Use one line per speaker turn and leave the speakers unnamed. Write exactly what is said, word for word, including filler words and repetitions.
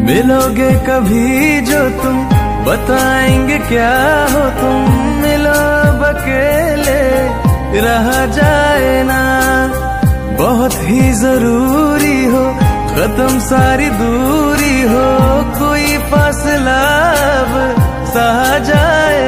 मिलोगे कभी जो तुम, बताएंगे क्या हो तुम। मिलो अब अकेले रहा जाए ना, बहुत ही जरूरी हो खत्म सारी दूरी हो। कोई फासला अब सहा जाए